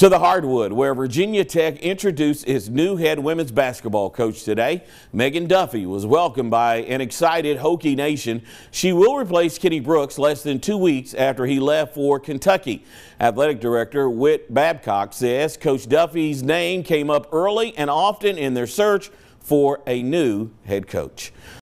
To the hardwood, where Virginia Tech introduced its new head women's basketball coach today. Megan Duffy was welcomed by an excited Hokie Nation. She will replace Kenny Brooks less than 2 weeks after he left for Kentucky. Athletic Director Whit Babcock says Coach Duffy's name came up early and often in their search for a new head coach.